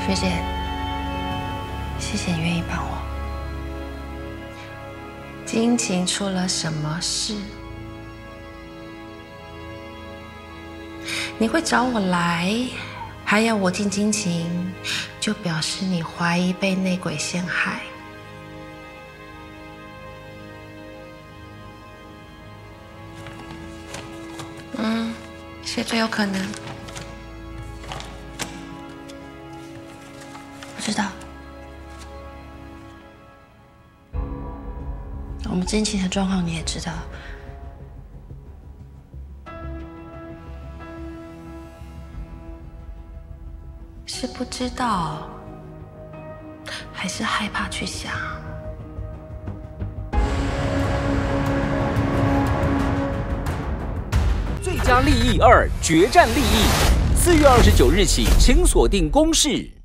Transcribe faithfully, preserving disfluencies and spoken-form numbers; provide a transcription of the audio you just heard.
学姐，谢谢你愿意帮我。金晴出了什么事？你会找我来，还要我进金晴，就表示你怀疑被内鬼陷害。嗯，谁最有可能？不知道。我们金晴的状况你也知道。是不知道，还是害怕去想？ 最佳利益二决战利益，四月二十九日起，请锁定公视。